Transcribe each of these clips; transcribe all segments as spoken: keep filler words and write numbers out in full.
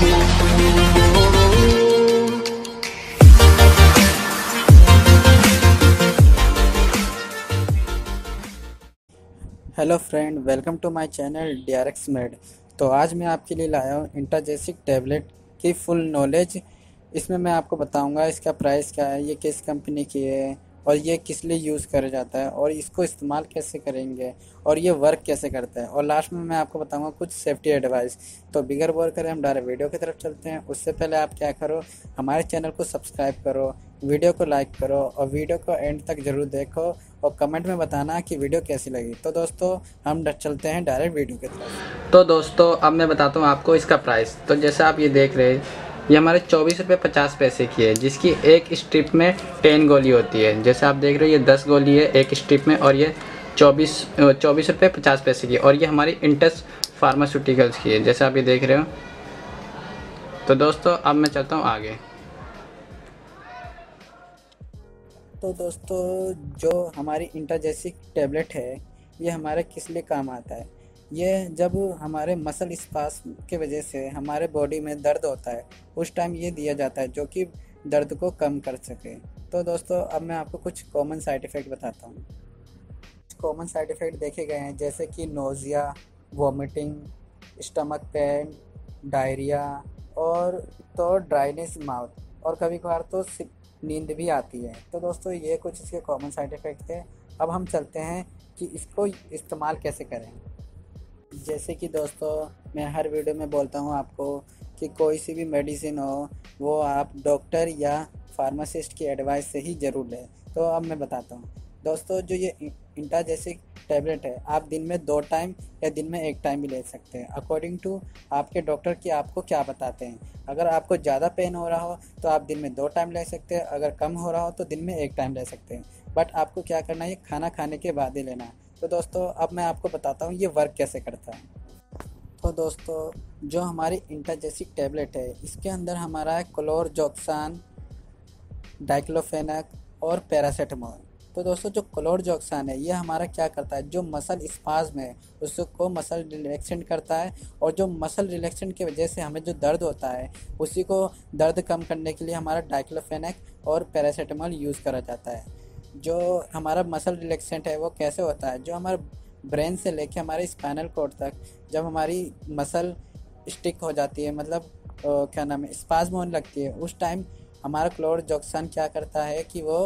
Hello friend, welcome to my channel D R X med. तो आज मैं आपके लिए लाया हूँ इंटाजेसिक टैबलेट की फुल नॉलेज। इसमें मैं आपको बताऊंगा इसका प्राइस क्या है, ये किस कंपनी की है और ये किस लिए यूज़ करा जाता है और इसको इस्तेमाल कैसे करेंगे और ये वर्क कैसे करता है, और लास्ट में मैं आपको बताऊंगा कुछ सेफ्टी एडवाइस। तो बिगर बोर करें, हम डायरेक्ट वीडियो की तरफ चलते हैं। उससे पहले आप क्या करो, हमारे चैनल को सब्सक्राइब करो, वीडियो को लाइक करो और वीडियो को एंड तक ज़रूर देखो और कमेंट में बताना कि वीडियो कैसी लगी। तो दोस्तों हम चलते हैं डायरेक्ट वीडियो की तरफ। तो दोस्तों अब मैं बताता हूँ आपको इसका प्राइस। तो जैसे आप ये देख रहे हैं, ये हमारे चौबीस रुपये पचास पैसे की है, जिसकी एक स्ट्रिप में टेन गोली होती है। जैसे आप देख रहे हो ये दस गोली है एक स्ट्रिप में, और ये चौबीस चौबीस रुपये पचास पैसे की, और ये हमारी इंटस फार्मास्यूटिकल्स की है, जैसे आप ये देख रहे हो। तो दोस्तों अब मैं चलता हूँ आगे। तो दोस्तों जो हमारी इंटाजेसिक टैबलेट है, ये हमारे किस लिए काम आता है। ये जब हमारे मसल स्पास्म की वजह से हमारे बॉडी में दर्द होता है, उस टाइम ये दिया जाता है जो कि दर्द को कम कर सके। तो दोस्तों अब मैं आपको कुछ कॉमन साइड इफ़ेक्ट बताता हूँ। कॉमन साइड इफ़ेक्ट देखे गए हैं जैसे कि nausea, vomiting, stomach pain, diarrhoea और तो ड्राइनेस माउथ, और कभी कभार तो नींद भी आती है। तो दोस्तों ये कुछ इसके कॉमन साइड इफ़ेक्ट थे। अब हम चलते हैं कि इसको इस्तेमाल कैसे करें। जैसे कि दोस्तों मैं हर वीडियो में बोलता हूँ आपको कि कोई सी भी मेडिसिन हो वो आप डॉक्टर या फार्मासिस्ट की एडवाइस से ही ज़रूर लें। तो अब मैं बताता हूँ दोस्तों, जो ये इंटाजेसिक टैबलेट है आप दिन में दो टाइम या दिन में एक टाइम भी ले सकते हैं, अकॉर्डिंग टू आपके डॉक्टर की आपको क्या बताते हैं। अगर आपको ज़्यादा पेन हो रहा हो तो आप दिन में दो टाइम ले सकते हैं, अगर कम हो रहा हो तो दिन में एक टाइम ले सकते हैं। बट आपको क्या करना है, ये खाना खाने के बाद ही लेना है। तो दोस्तों अब मैं आपको बताता हूँ ये वर्क कैसे करता है। तो दोस्तों जो हमारी इंटाजेसिक टैबलेट है, इसके अंदर हमारा है क्लोरजोक्सान, डाइक्लोफेनक और पैरासीटामोल। तो दोस्तों जो क्लोरजोक्सान है ये हमारा क्या करता है, जो मसल स्पाज्म है उसको मसल रिलैक्सेंट करता है, और जो मसल रिलैक्सेंट की वजह से हमें जो दर्द होता है उसी को दर्द कम करने के लिए हमारा डाइक्लोफेनक और पैरासीटामोल यूज़ करा जाता है। जो हमारा मसल रिलैक्सेंट है वो कैसे होता है, जो हमारे ब्रेन से लेके हमारे स्पाइनल कॉर्ड तक जब हमारी मसल स्टिक हो जाती है, मतलब अ, क्या नाम है, स्पाज्म होने लगती है, उस टाइम हमारा क्लोरजोक्सान क्या करता है कि वो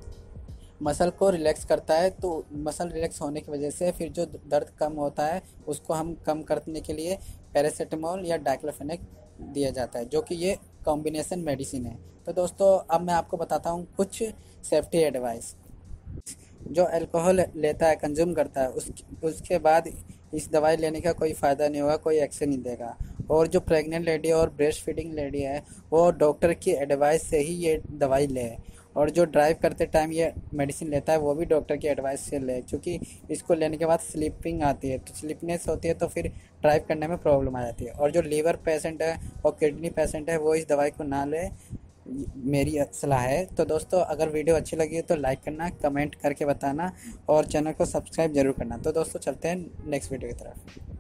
मसल को रिलैक्स करता है। तो मसल रिलैक्स होने की वजह से फिर जो दर्द कम होता है उसको हम कम करने के लिए पैरासीटामोल या डाइक्लोफेनेक दिया जाता है, जो कि ये कॉम्बिनेशन मेडिसिन है। तो दोस्तों अब मैं आपको बताता हूँ कुछ सेफ्टी एडवाइस। जो अल्कोहल लेता है, कंज्यूम करता है, उस उसके बाद इस दवाई लेने का कोई फ़ायदा नहीं होगा, कोई एक्शन नहीं देगा। और जो प्रेग्नेंट लेडी और ब्रेस्ट फीडिंग लेडी है वो डॉक्टर की एडवाइस से ही ये दवाई ले, और जो ड्राइव करते टाइम ये मेडिसिन लेता है वो भी डॉक्टर की एडवाइस से ले, क्योंकि इसको लेने के बाद स्लीपिंग आती है, तो स्लीपनेस होती है तो फिर ड्राइव करने में प्रॉब्लम आ जाती है। और जो लीवर पेशेंट है और किडनी पेशेंट है वो इस दवाई को ना ले, मेरी सलाह है। तो दोस्तों अगर वीडियो अच्छी लगी है तो लाइक करना, कमेंट करके बताना और चैनल को सब्सक्राइब जरूर करना। तो दोस्तों चलते हैं नेक्स्ट वीडियो की तरफ।